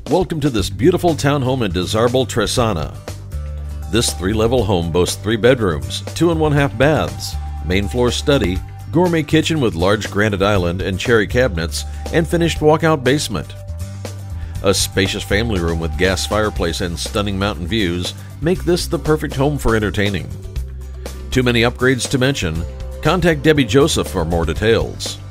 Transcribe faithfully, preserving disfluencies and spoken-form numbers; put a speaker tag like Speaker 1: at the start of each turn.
Speaker 1: Welcome to this beautiful townhome in desirable Tresana. This three-level home boasts three bedrooms, two and one-half baths, main floor study, gourmet kitchen with large granite island and cherry cabinets, and finished walkout basement. A spacious family room with gas fireplace and stunning mountain views make this the perfect home for entertaining. Too many upgrades to mention? Contact Debbie Joseph for more details.